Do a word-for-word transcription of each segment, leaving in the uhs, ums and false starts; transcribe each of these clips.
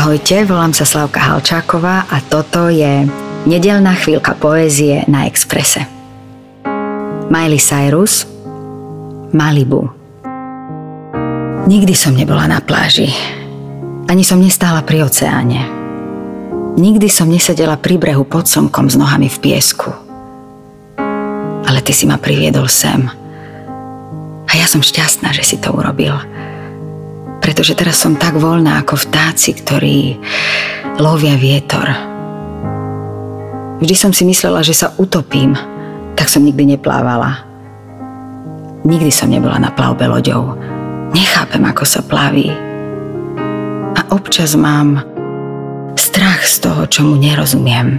Ahojte, volám sa Slavka Halčáková a toto je nedeľná chvíľka poézie na Expresse. Miley Cyrus, Malibu. Nikdy som nebola na pláži. Ani som nestála pri oceáne. Nikdy som nesedela pri brehu pod slnkom s nohami v piesku. Ale ty si ma priviedol sem. A ja som šťastná, že si to urobil. Pretože teraz som tak voľná ako vtáci, ktorí lovia vietor. Vždy som si myslela, že sa utopím, tak som nikdy neplávala. Nikdy som nebola na plavbe loďou. Nechápem, ako sa plaví. A občas mám strach z toho, čomu nerozumiem.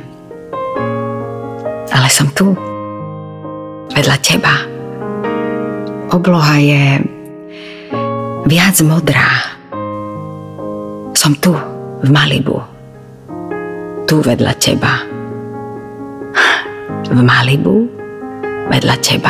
Ale som tu, vedľa teba. Obloha je viac modrá. Som tu, v Malibu. Tu vedľa teba. V Malibu, vedľa teba.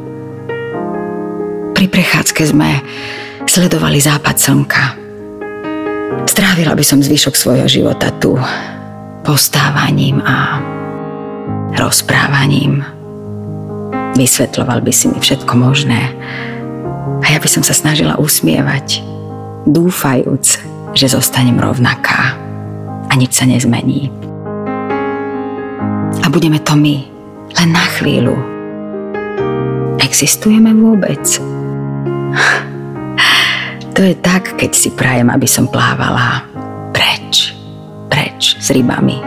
Pri prechádzke sme sledovali západ slnka. Strávila by som zvyšok svojho života tu, postávaním a rozprávaním. Vysvetľoval by si mi všetko možné. A ja by som sa snažila usmievať, dúfajúc, že zostanem rovnaká a nič sa nezmení. A budeme to my, len na chvíľu. Existujeme vôbec? To je tak, keď si prajem, aby som plávala preč, preč s rybami.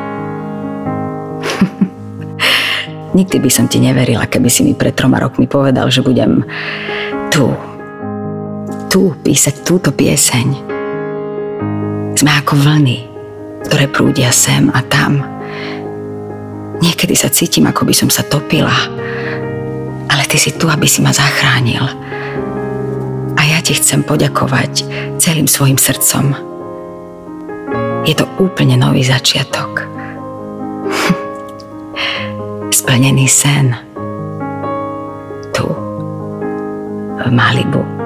Nikdy by som ti neverila, keby si mi pred troma rokmi povedal, že budem tu, tu písať túto pieseň. Sme ako vlny, ktoré prúdia sem a tam. Niekedy sa cítim, ako by som sa topila, ale ty si tu, aby si ma zachránil. A ja ti chcem poďakovať celým svojim srdcom. Je to úplne nový začiatok. Splnený sen. Tu, v Malibu.